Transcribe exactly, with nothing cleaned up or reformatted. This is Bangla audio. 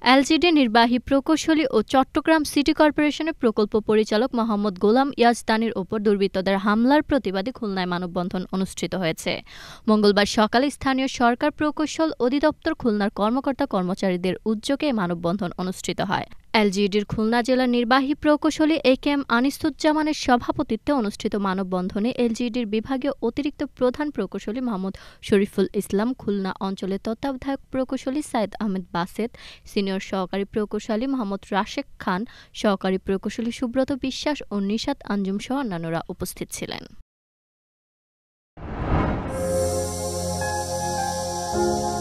এলজিডি নির্বাহী প্রকৌশলী ও চট্টগ্রাম সিটি কর্পোরেশনের প্রকল্প পরিচালক মোহাম্মদ গোলাম ইয়াজদানির ওপর দুর্বৃত্তদের হামলার প্রতিবাদে খুলনায় মানববন্ধন অনুষ্ঠিত হয়েছে। মঙ্গলবার সকালে স্থানীয় সরকার প্রকৌশল অধিদপ্তর খুলনার কর্মকর্তা কর্মচারীদের উদ্যোগে মানববন্ধন অনুষ্ঠিত হয়। এলজিডির খুলনা জেলার নির্বাহী প্রকৌশলী এ কে এম আনিসুজ্জামানের সভাপতিত্বে অনুষ্ঠিত মানববন্ধনে এলজিডির বিভাগীয় অতিরিক্ত প্রধান প্রকৌশলী মোহাম্মদ শরীফুল ইসলাম, খুলনা অঞ্চলের তত্ত্বাবধায়ক প্রকৌশলী সাইদ আহমেদ বাসেত, সিনিয়র সহকারী প্রকৌশলী মোহাম্মদ রাশেক খান, সহকারী প্রকৌশলী সুব্রত বিশ্বাস ও নিশাত আঞ্জুম সহ অন্যান্যরা উপস্থিত ছিলেন।